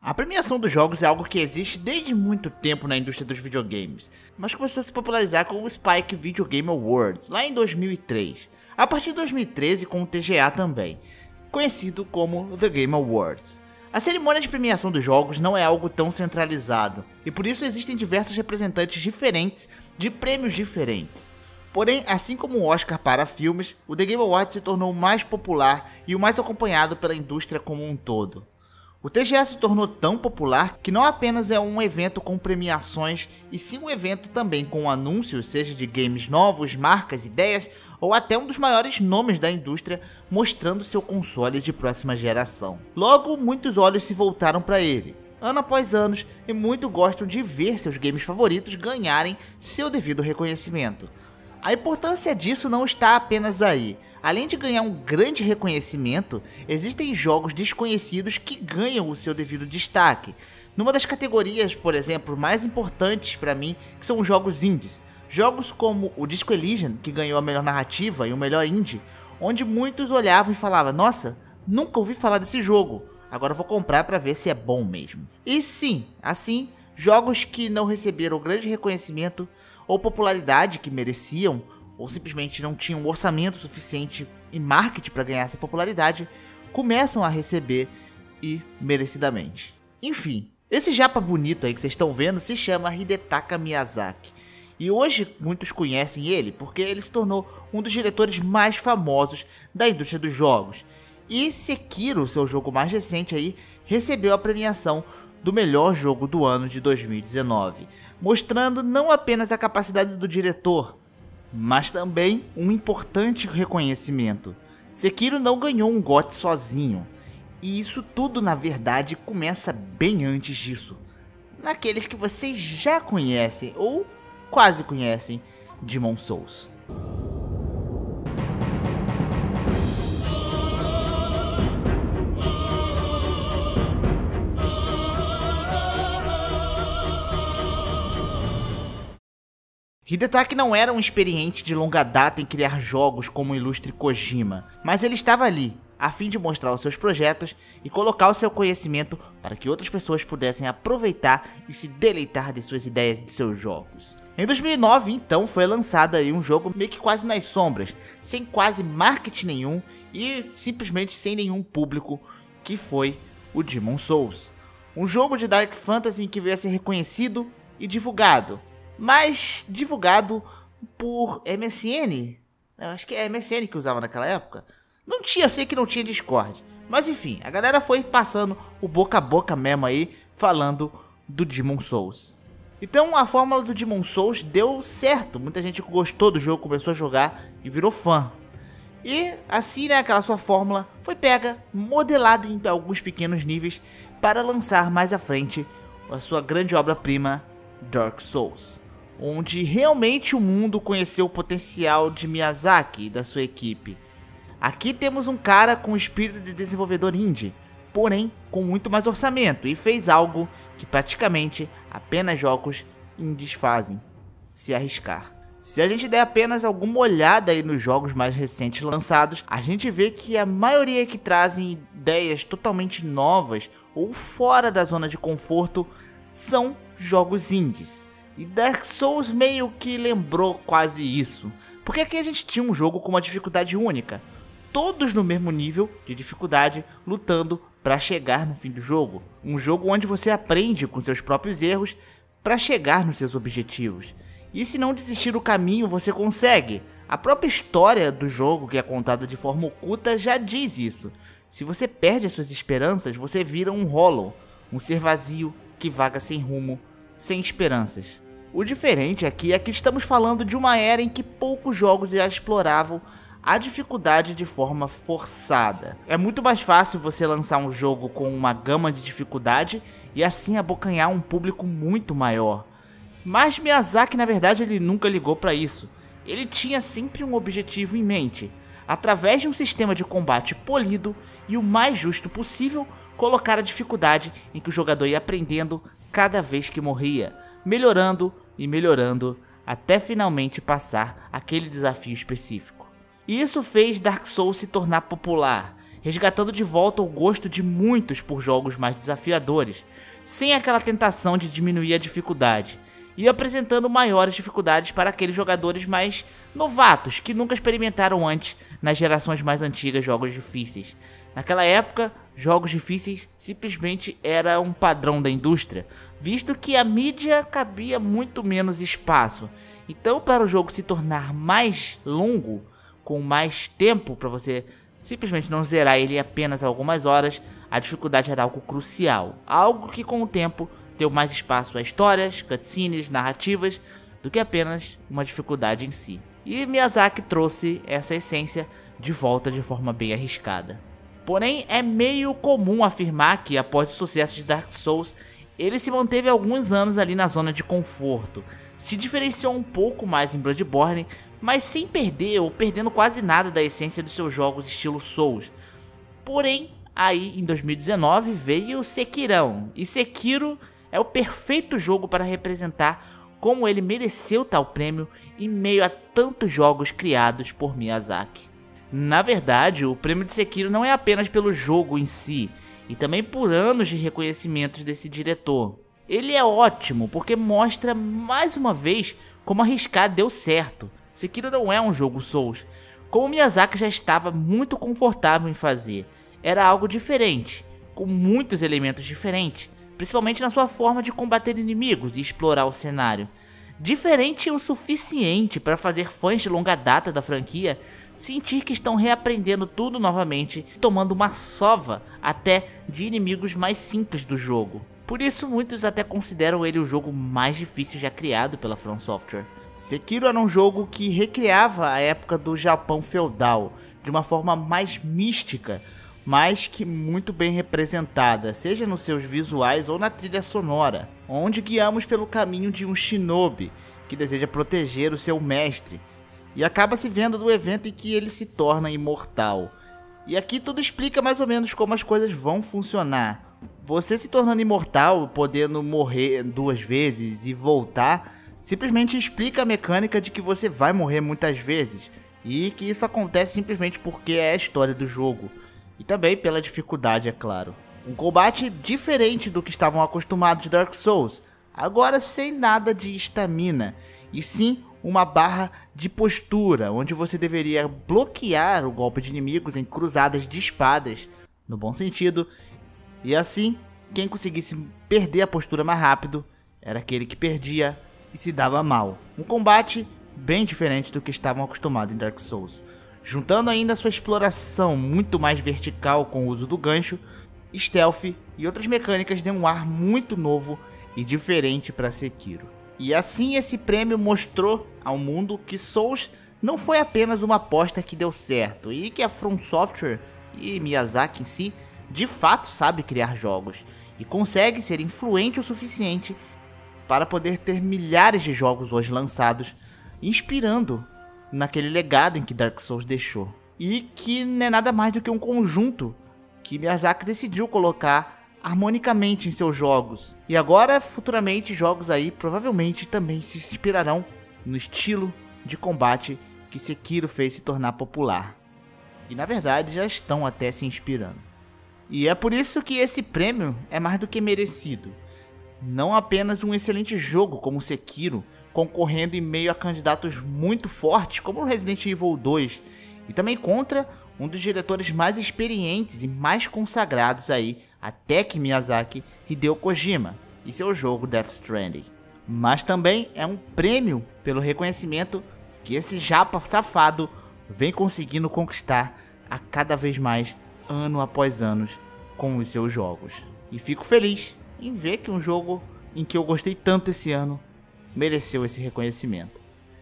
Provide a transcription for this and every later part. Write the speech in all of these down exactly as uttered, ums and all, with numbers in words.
A premiação dos jogos é algo que existe desde muito tempo na indústria dos videogames, mas começou a se popularizar com o Spike Video Game Awards, lá em dois mil e três, a partir de dois mil e treze com o T G A também, conhecido como The Game Awards. A cerimônia de premiação dos jogos não é algo tão centralizado, e por isso existem diversos representantes diferentes de prêmios diferentes. Porém, assim como o Oscar para filmes, o The Game Awards se tornou o mais popular e o mais acompanhado pela indústria como um todo. O T G A se tornou tão popular que não apenas é um evento com premiações, e sim um evento também com anúncios, seja de games novos, marcas, ideias, ou até um dos maiores nomes da indústria mostrando seu console de próxima geração. Logo, muitos olhos se voltaram para ele, ano após ano, e muitos gostam de ver seus games favoritos ganharem seu devido reconhecimento. A importância disso não está apenas aí. Além de ganhar um grande reconhecimento, existem jogos desconhecidos que ganham o seu devido destaque. Numa das categorias, por exemplo, mais importantes para mim, que são os jogos indies. Jogos como o Disco Elysium, que ganhou a melhor narrativa e o melhor indie, onde muitos olhavam e falavam: nossa, nunca ouvi falar desse jogo, agora vou comprar para ver se é bom mesmo. E sim, assim, jogos que não receberam grande reconhecimento ou popularidade que mereciam, ou simplesmente não tinham um orçamento suficiente em marketing para ganhar essa popularidade, começam a receber, e merecidamente. Enfim, esse japa bonito aí que vocês estão vendo se chama Hidetaka Miyazaki. E hoje muitos conhecem ele porque ele se tornou um dos diretores mais famosos da indústria dos jogos. E Sekiro, seu jogo mais recente aí, recebeu a premiação do melhor jogo do ano de dois mil e dezenove, mostrando não apenas a capacidade do diretor, mas também um importante reconhecimento. Sekiro não ganhou um G O T sozinho, e isso tudo na verdade começa bem antes disso, naqueles que vocês já conhecem ou quase conhecem, Demon's Souls. Hidetaka não era um experiente de longa data em criar jogos como o ilustre Kojima, mas ele estava ali, a fim de mostrar os seus projetos e colocar o seu conhecimento para que outras pessoas pudessem aproveitar e se deleitar de suas ideias e de seus jogos. Em dois mil e nove, então, foi lançado aí um jogo meio que quase nas sombras, sem quase marketing nenhum e simplesmente sem nenhum público, que foi o Demon's Souls. Um jogo de Dark Fantasy que veio a ser reconhecido e divulgado, mas divulgado por M S N, eu acho que é M S N que usava naquela época. Não tinha, eu sei que não tinha Discord, mas enfim, a galera foi passando o boca a boca mesmo aí, falando do Demon's Souls. Então a fórmula do Demon's Souls deu certo, muita gente gostou do jogo, começou a jogar e virou fã. E assim, né, aquela sua fórmula foi pega, modelada em alguns pequenos níveis para lançar mais à frente a sua grande obra-prima, Dark Souls, onde realmente o mundo conheceu o potencial de Miyazaki e da sua equipe. Aqui temos um cara com espírito de desenvolvedor indie, porém com muito mais orçamento, e fez algo que praticamente apenas jogos indies fazem: se arriscar. Se a gente der apenas alguma olhada aí nos jogos mais recentes lançados, a gente vê que a maioria que trazem ideias totalmente novas ou fora da zona de conforto são jogos indies. E Dark Souls meio que lembrou quase isso, porque aqui a gente tinha um jogo com uma dificuldade única, todos no mesmo nível de dificuldade, lutando para chegar no fim do jogo. Um jogo onde você aprende com seus próprios erros para chegar nos seus objetivos. E se não desistir do caminho, você consegue. A própria história do jogo, que é contada de forma oculta, já diz isso. Se você perde as suas esperanças, você vira um Hollow, um ser vazio que vaga sem rumo, sem esperanças. O diferente aqui é que estamos falando de uma era em que poucos jogos já exploravam a dificuldade de forma forçada. É muito mais fácil você lançar um jogo com uma gama de dificuldade e assim abocanhar um público muito maior. Mas Miyazaki, na verdade, ele nunca ligou para isso. Ele tinha sempre um objetivo em mente: através de um sistema de combate polido e o mais justo possível, colocar a dificuldade em que o jogador ia aprendendo cada vez que morria, melhorando e melhorando até finalmente passar aquele desafio específico. E isso fez Dark Souls se tornar popular. resgatando de volta o gosto de muitos por jogos mais desafiadores, sem aquela tentação de diminuir a dificuldade, e apresentando maiores dificuldades para aqueles jogadores mais novatos, que nunca experimentaram antes nas gerações mais antigas jogos difíceis. Naquela época, jogos difíceis simplesmente era um padrão da indústria, visto que a mídia cabia muito menos espaço. Então, para o jogo se tornar mais longo, com mais tempo para você simplesmente não zerar ele em apenas algumas horas, a dificuldade era algo crucial, algo que com o tempo deu mais espaço a histórias, cutscenes, narrativas, do que apenas uma dificuldade em si. E Miyazaki trouxe essa essência de volta de forma bem arriscada. Porém, é meio comum afirmar que após o sucesso de Dark Souls, ele se manteve alguns anos ali na zona de conforto, se diferenciou um pouco mais em Bloodborne, mas sem perder ou perdendo quase nada da essência dos seus jogos estilo Souls. Porém, aí em dois mil e dezenove veio Sekirão, e Sekiro é o perfeito jogo para representar como ele mereceu tal prêmio em meio a tantos jogos criados por Miyazaki. Na verdade, o prêmio de Sekiro não é apenas pelo jogo em si, e também por anos de reconhecimentos desse diretor. Ele é ótimo porque mostra mais uma vez como arriscar deu certo. Sekiro não é um jogo Souls, como Miyazaki já estava muito confortável em fazer. Era algo diferente, com muitos elementos diferentes, principalmente na sua forma de combater inimigos e explorar o cenário. Diferente o suficiente para fazer fãs de longa data da franquia sentir que estão reaprendendo tudo novamente, tomando uma sova até de inimigos mais simples do jogo. Por isso muitos até consideram ele o jogo mais difícil já criado pela From Software. Sekiro era um jogo que recriava a época do Japão feudal, de uma forma mais mística, mas que muito bem representada, seja nos seus visuais ou na trilha sonora, onde guiamos pelo caminho de um shinobi, que deseja proteger o seu mestre, e acaba se vendo do evento em que ele se torna imortal. E aqui tudo explica mais ou menos como as coisas vão funcionar. Você se tornando imortal, podendo morrer duas vezes e voltar, simplesmente explica a mecânica de que você vai morrer muitas vezes, e que isso acontece simplesmente porque é a história do jogo. E também pela dificuldade, é claro. Um combate diferente do que estavam acostumados de Dark Souls, agora sem nada de estamina, e sim uma barra de postura, onde você deveria bloquear o golpe de inimigos em cruzadas de espadas, no bom sentido, e assim, quem conseguisse perder a postura mais rápido, era aquele que perdia e se dava mal. Um combate bem diferente do que estavam acostumados em Dark Souls, juntando ainda sua exploração muito mais vertical com o uso do gancho, stealth e outras mecânicas de um ar muito novo e diferente para Sekiro. E assim esse prêmio mostrou ao mundo que Souls não foi apenas uma aposta que deu certo, e que a From Software e Miyazaki em si de fato sabe criar jogos e consegue ser influente o suficiente para poder ter milhares de jogos hoje lançados, inspirando naquele legado em que Dark Souls deixou. E que não é nada mais do que um conjunto que Miyazaki decidiu colocar harmonicamente em seus jogos. E agora, futuramente, jogos aí provavelmente também se inspirarão no estilo de combate que Sekiro fez se tornar popular. E na verdade já estão até se inspirando. E é por isso que esse prêmio é mais do que merecido. Não apenas um excelente jogo como Sekiro, concorrendo em meio a candidatos muito fortes como o Resident Evil dois, e também contra um dos diretores mais experientes e mais consagrados aí, até que Miyazaki, Hideo Kojima, e seu jogo Death Stranding. Mas também é um prêmio pelo reconhecimento que esse japa safado vem conseguindo conquistar a cada vez mais, ano após ano, com os seus jogos. E fico feliz em ver que um jogo em que eu gostei tanto esse ano mereceu esse reconhecimento.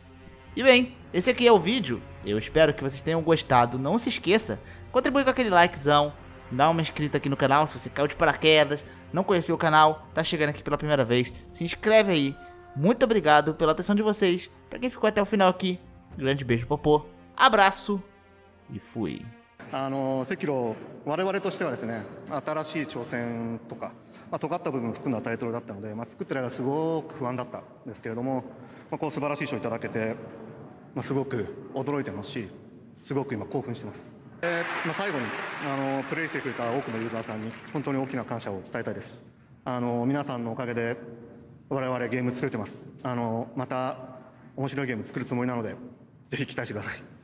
E bem, esse aqui é o vídeo. Eu espero que vocês tenham gostado. Não se esqueça, contribui com aquele likezão, dá uma inscrita aqui no canal se você caiu de paraquedas, não conheceu o canal, tá chegando aqui pela primeira vez, se inscreve aí. Muito obrigado pela atenção de vocês. Pra quem ficou até o final aqui, grande beijo, popô, abraço e fui. あの赤炉、我々としてはですね、新しい挑戦とか、まあ、尖った部分を含んだタイトルだったので、まあ、作ってる間すごく不安だったんですけれども、まあ、こう素晴らしい賞をいただけて、まあ、すごく驚いてますし、すごく今興奮してます。 えーまあ、最後にあのプレイしてくれた多くのユーザーさんに本当に大きな感謝を伝えたいです。あの皆さんのおかげで我々ゲーム作れてます。あのまた面白いゲーム作るつもりなのでぜひ期待してください。